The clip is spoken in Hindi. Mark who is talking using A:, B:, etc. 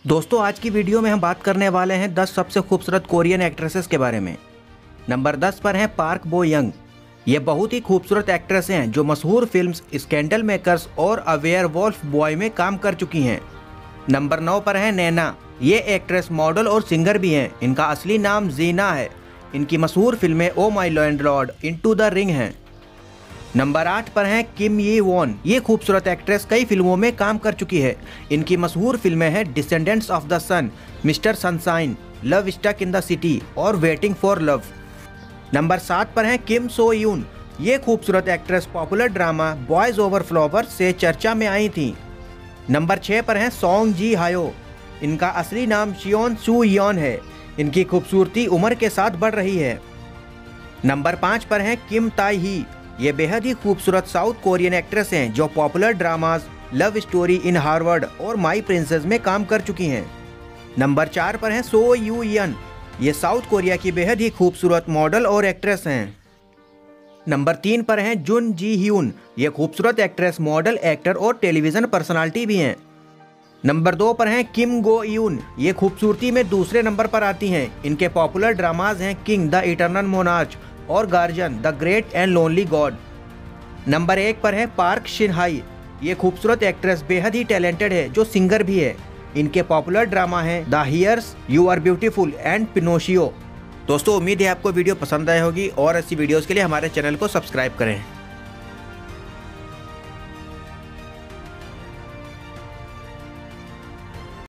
A: दोस्तों आज की वीडियो में हम बात करने वाले हैं 10 सबसे खूबसूरत कोरियन एक्ट्रेसेस के बारे में। नंबर 10 पर हैं पार्क बो यंग। ये बहुत ही खूबसूरत एक्ट्रेस हैं जो मशहूर फिल्म्स स्कैंडल मेकर्स और अ वेयरवुल्फ बॉय में काम कर चुकी हैं। नंबर 9 पर हैं नैना। ये एक्ट्रेस मॉडल और सिंगर भी हैं। इनका असली नाम जीना है। इनकी मशहूर फिल्में oh my landlord, into the ring हैं। नंबर 8 पर हैं किम ये वॉन। ये खूबसूरत एक्ट्रेस कई फिल्मों में काम कर चुकी है। इनकी मशहूर फिल्में हैं descendants of the sun, mister sunshine, love struck in the city और वेटिंग फॉर लव। नंबर 7 पर हैं किम सो यून। ये खूबसूरत actress popular drama boys over flower से चर्चा में आई थी। नंबर 6 पर हैं सॉन्ग जी हायो। इनका असली नाम शियोन सू यन है। इनकी खूबसूरती उम्र के साथ बढ़ रही है। नंबर 5 पर हैं किम ताई ही। ये बेहद ही खूबसूरत साउथ कोरियन एक्ट्रेस हैं जो popular dramas love story in Harvard और माई प्रिंसेस में काम कर चुकी हैं। नंबर 4 पर हैं सो यू यन। ये साउथ कोरिया की बेहद ही खूबसूरत मॉडल और एक्ट्रेस हैं। नंबर 3 पर हैं जुन जी ह्यून। ये खूबसूरत एक्ट्रेस, मॉडल, एक्टर और टेलीविज़न पर्सनालिटी भी हैं। नंबर 2 पर हैं किम गो यून। ये खूबसूरती में दूसरे नंबर पर आती हैं। इनके पॉपुलर ड्रामाज हैं किंग, द इटर्नल मोनार्च और guardian, the great and lonely god. Number 1 पर है पार्क शिन हाई। ये खूबसूरत एक्ट्रेस बेहद ही टैलेंटेड है जो सिंगर भी है। इनके पॉपुलर ड्रामा हैं the heirs, you are beautiful and Pinocchio. दोस्तों उम्मीद है आपको वीडियो पसंद आई होगी और ऐसी वीडियोस के लिए हमारे चैनल को सब्सक्राइब करें।